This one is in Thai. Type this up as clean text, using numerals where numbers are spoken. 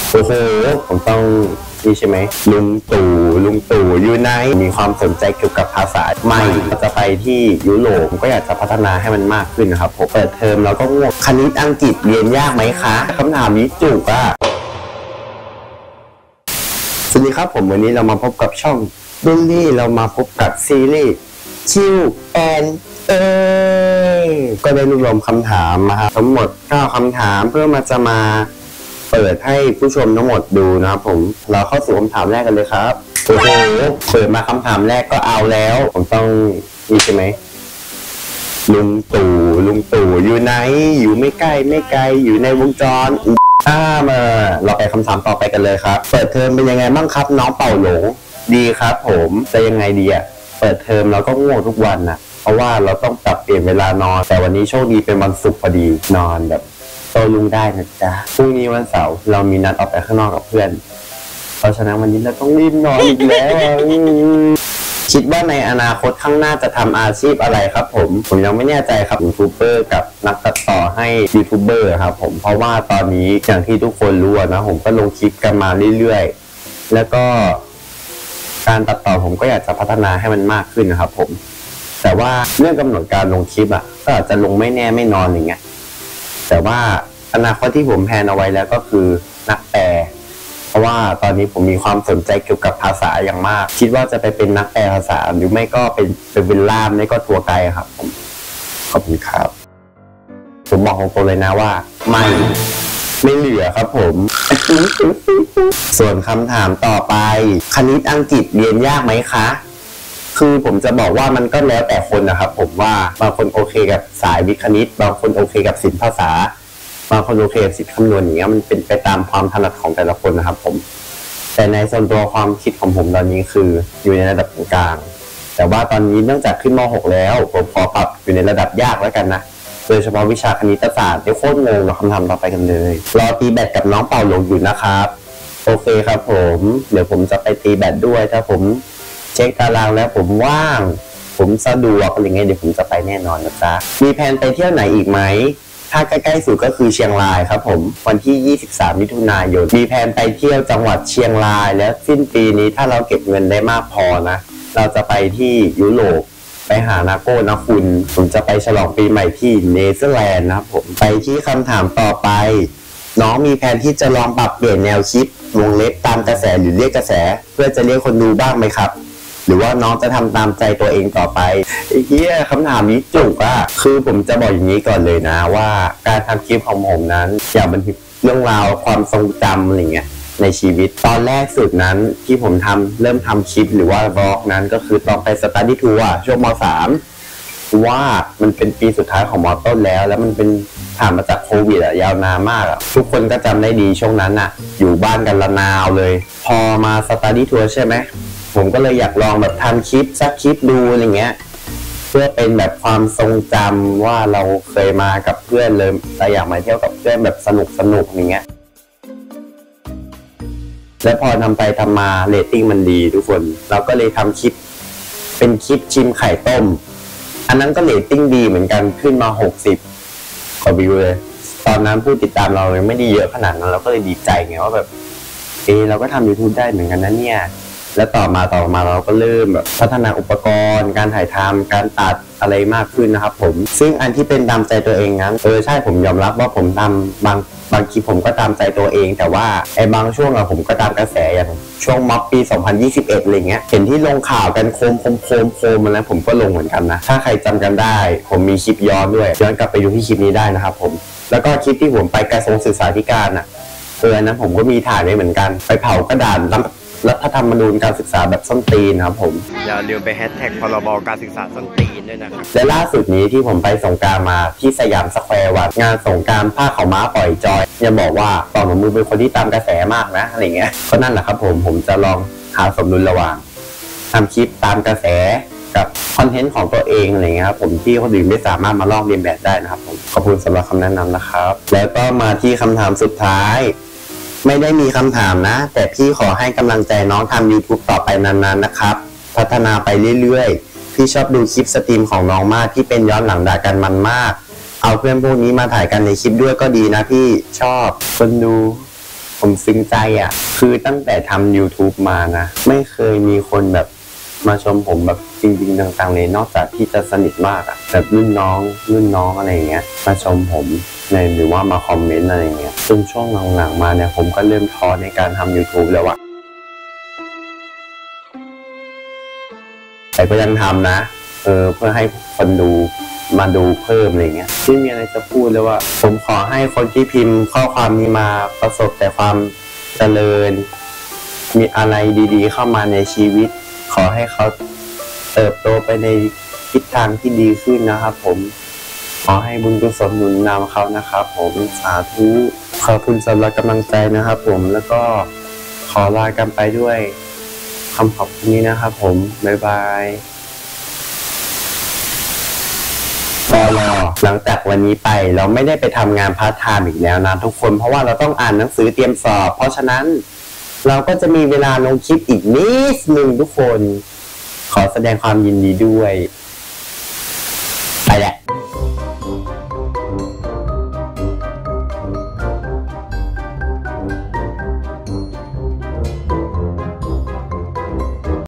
โอ้โหผมต้องนี่ใช่ไหมลุงตู่อยู่ไหนมีความสนใจเกี่ยวกับภาษาไม่จะไปที่ยุโรปผมก็อยากจะพัฒนาให้มันมากขึ้นนะครับผมเปิดเทอมแล้วก็ง่วงคณิตอังกฤษเรียนยากไหมคะคำถามนี้จุกอะสวัสดีครับผมวันนี้เรามาพบกับช่องบุลลี่เรามาพบกับซีรีส์ชิวแอนก็ได้รวบรวมคำถามมาครับทั้งหมด9คำถามเพื่อมาจะมาเปิดให้ผู้ชมทั้งหมดดูนะครับผมเราเข้าสู่คำถามแรกกันเลยครับโอ้โหเปิดมาคำถามแรกก็เอาแล้วผมต้องนี่ใช่ไหมลุงตู่อยู่ไหนอยู่ไม่ใกล้อยู่ในวงจรมาเราไปคำถามต่อไปกันเลยครับเปิดเทอมเป็นยังไงบ้างครับน้องเป่าหลงดีครับผมจะยังไงดีอ่ะเปิดเทอมเราก็ง่วงทุกวันนะเพราะว่าเราต้องปรับเปลี่ยนเวลานอนแต่วันนี้โชคดีเป็นวันศุกร์พอดีนอนแบบโตลุงได้นะจ๊ะพรุ่งนี้วันเสาร์เรามีนัดออกไปข้างนอกกับเพื่อนเพราะฉะนั้นวันนี้เราต้องรีบนอนอีกแล้วคิดว่าในอนาคตข้างหน้าจะทำอาชีพอะไรครับผมยังไม่แน่ใจครับยูทูบเบอร์กับนักตัดต่อให้ยูทูบเบอร์ครับผมเพราะว่าตอนนี้อย่างที่ทุกคนรู้นะผมก็ลงคลิปกันมาเรื่อยๆแล้วก็การตัดต่อผมก็อยากจะพัฒนาให้มันมากขึ้นนะครับผมแต่ว่าเรื่องกำหนดการลงคลิปอ่ะก็อาจจะลงไม่แน่ไม่นอนอย่างเงี้ยแต่ว่าอนาคตที่ผมแพลนเอาไว้แล้วก็คือนักแปลเพราะว่าตอนนี้ผมมีความสนใจเกี่ยวกับภาษาอย่างมากคิดว่าจะไปเป็นนักแปลภาษาหรือไม่ก็เป็นล่ามไม่ก็ทัวร์ไกด์ครับผมขอบคุณครับผมบอกตรงเลยนะว่าไม่เหลือครับผมส่วนคำถามต่อไปคณิตอังกฤษเรียนยากไหมคะคือผมจะบอกว่ามันก็แล้วแต่คนนะครับผมว่าบางคนโอเคกับสายวิทย์คณิตบางคนโอเคกับศิลปภาษาบางคนโอเคกับศิลป์คำนวณอย่างเงี้ยมันเป็นไปตามความถนัดของแต่ละคนนะครับผมแต่ในส่วนตัวความคิดของผมตอนนี้คืออยู่ในระดับกลางแต่ว่าตอนนี้เนื่องจากขึ้นม.6 แล้วผมขอปรับอยู่ในระดับยากแล้วกันนะโดยเฉพาะวิชาคณิตศาสตร์ที่โคตรงงเราคำถามต่อไปกันเลยรอตีแบดกับน้องเป่าหลงอยู่นะครับโอเคครับผมเดี๋ยวผมจะไปตีแบดด้วยถ้าผมเช็คตารางแล้วผมว่างผมสะดวกอะไรเงี้ยเดี๋ยวผมจะไปแน่นอนนะจ๊ะมีแผนไปเที่ยวไหนอีกไหมถ้าใกล้ๆสุดก็คือเชียงรายครับผมวันที่23มิถุนายนมีแผนไปเที่ยวจังหวัดเชียงรายและสิ้นปีนี้ถ้าเราเก็บเงินได้มากพอนะเราจะไปที่ยุโรปไปหานาโก้นะคุณผมจะไปฉลองปีใหม่ที่เนเธอร์แลนด์นะครับผมไปที่คำถามต่อไปน้องมีแผนที่จะลองปรับเปลี่ยนแนวคิดวงเล็บตามกระแสหรือเรียกกระแสเพื่อจะเรียกคนดูบ้างไหมครับหรือว่าน้องจะทำตามใจตัวเองต่อไปไอ้เหี้ยคำถามนี้จุกอะคือผมจะบอกอย่างนี้ก่อนเลยนะว่าการทำคลิปของผมนั้นอยากบันทึกเรื่องราวความทรงจำอะไรเงี้ยในชีวิตตอนแรกสุดนั้นที่ผมเริ่มทำคลิปหรือว่าบล็อกนั้นก็คือตอนไปสตัดดี้ทัวร์ช่วงม.3 ว่ามันเป็นปีสุดท้ายของม.ต้นแล้วมันเป็นผ่านมาจากโควิดอะยาวนานมากอะทุกคนก็จำได้ดีช่วงนั้นอะอยู่บ้านกันละนาวเลยพอมาสตัดดี้ทัวร์ใช่ไหมผมก็เลยอยากลองแบบทำคลิปสักคลิปดูอะไรเงี้ยเพื่อเป็นแบบความทรงจำว่าเราเคยมากับเพื่อนเลยเราอยากมาเที่ยวกับเพื่อนแบบสนุกอย่างเงี้ยและพอทำไปทำมาเรตติ้งมันดีทุกคนเราก็เลยทำคลิปเป็นคลิปชิมไข่ต้มอันนั้นก็เรตติ้งดีเหมือนกันขึ้นมา60 กว่าวิวเลยตอนนั้นผู้ติดตามเรายังไม่ได้เยอะขนาดนั้นเราก็เลยดีใจไงว่าแบบเราก็ทำ YouTube ได้เหมือนกันนะเนี่ยแล้วต่อมาเราก็เริ่มแบบพัฒนาอุปกรณ์การถ่ายทำการตัดอะไรมากขึ้นนะครับผมซึ่งอันที่เป็นตามใจตัวเองนั้นใช่ผมยอมรับว่าผมทำบางคลิปผมก็ตามใจตัวเองแต่ว่าบางช่วงผมก็ตามกระแสอย่างช่วงม็อบปี2021อะไรเงี้ยเห็นที่ลงข่าวกันโคมมาแล้วผมก็ลงเหมือนกันนะถ้าใครจำกันได้ผมมีคลิปย้อนด้วยย้อนกลับไปดูที่คลิปนี้ได้นะครับผมแล้วก็คลิปที่ผมไปกระทรวงศึกษาธิการนั้นผมก็มีถ่ายไว้เหมือนกันไปเผากระดาษรัฐธรรมนูญการศึกษาแบบส้นตีนครับผมอย่าลืมไปแฮชแท็กพรบการศึกษาส้นตีนด้วยนะครับและล่าสุดนี้ที่ผมไปสงกรานต์มาที่สยามสแควร์วันงานสงกรานต์ผ้าขาวม้าปล่อยจอยอย่าบอกว่าต่อหนูมือเป็นคนที่ตามกระแสมากนะอะไรเงี้ยก็นั่นแหละครับผมจะลองหาสมดุลระหว่างทำคลิปตามกระแสกับคอนเทนต์ของตัวเองอะไรเงี้ยครับผมที่คนอื่นไม่สามารถมาลอกเลียนแบบได้นะครับผมขอบคุณสำหรับคำแนะนำนะครับแล้วก็มาที่คำถามสุดท้ายไม่ได้มีคำถามนะแต่พี่ขอให้กำลังใจน้องทำ YouTube ต่อไปนานๆนะครับพัฒนาไปเรื่อยๆพี่ชอบดูคลิปสตรีมของน้องมากที่เป็นย้อนหลังด่ากันมันมากเอาเพื่อนพวกนี้มาถ่ายกันในคลิปด้วยก็ดีนะพี่ชอบคนดูผมซึ้งใจอ่ะคือตั้งแต่ทำ YouTube มานะไม่เคยมีคนแบบมาชมผมแบบจริงๆต่างๆเลยนอกจากที่จะสนิทมากอ่ะแบบรุ่นน้องอะไรเงี้ยมาชมผมหรือว่ามาคอมเมนต์อะไรเงี้ยจนช่วงหลังๆมาเนี่ยผมก็เริ่มท้อในการทำ YouTube แล้วอะแต่ก็ยังทำนะเพื่อให้คนดูมาดูเพิ่มอะไรเงี้ยที่มีอะไรจะพูดเลยว่าผมขอให้คนที่พิมพ์ข้อความนี้มาประสบแต่ความเจริญมีอะไรดีๆเข้ามาในชีวิตขอให้เขาเติบโตไปในทิศทางที่ดีขึ้นนะครับผมขอให้บุญกุศลหนุนนำเขานะครับผมสาธุขอบคุณสำหรับกำลังใจนะครับผมแล้วก็ขอลากันไปด้วยคำขอบคุณนี้นะครับผมบ๊ายบายหลังจากวันนี้ไปเราไม่ได้ไปทำงานพาร์ทไทม์อีกแล้วนะทุกคนเพราะว่าเราต้องอ่านหนังสือเตรียมสอบเพราะฉะนั้นเราก็จะมีเวลาลงคลิปอีกนิดนึงทุกคนขอแสดงความยินดีด้วยไปแหละ